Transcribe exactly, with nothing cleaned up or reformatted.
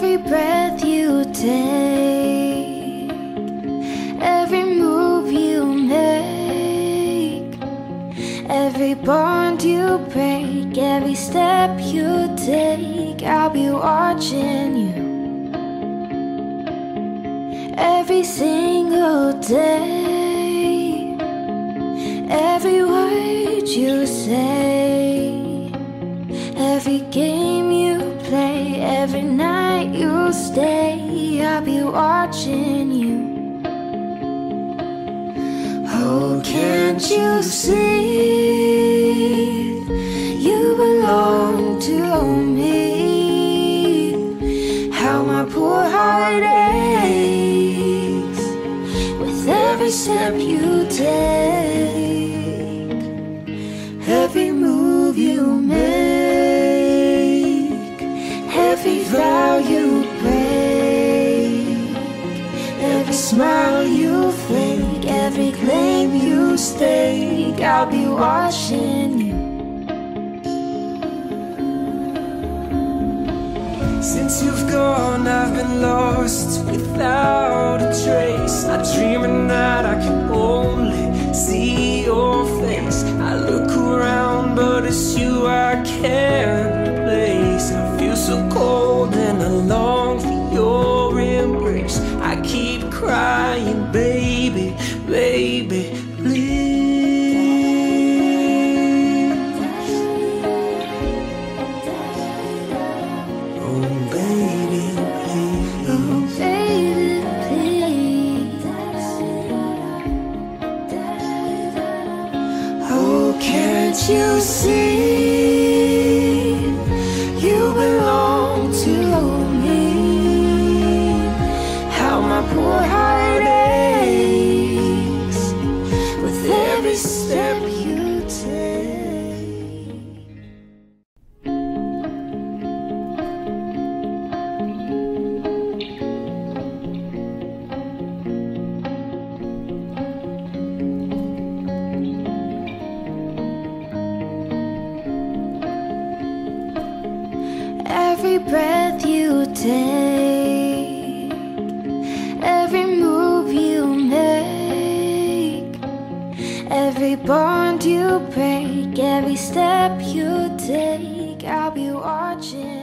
Every breath you take, every move you make, every bond you break, every step you take, I'll be watching you. Every single day, every word you say, every game you play, every night you stay, I'll be watching you. Oh, can't you see, you belong to me? How my poor heart aches with every step you take, every move you make, every vow you break, every smile you fake, every claim you stake, I'll be watching you. Since you've gone, I've been lost without a trace. I dream at night, I can only see your face. I look around, but it's you I can't replace. I feel so cold and I long for your embrace. I keep crying, baby, baby, please. Oh, baby, please. Oh, baby, please. Oh, can't you see, you belong to me? How my poor heart aches with every step you take. Every breath you take, every move you make, every bond you break, every step you take, I'll be watching.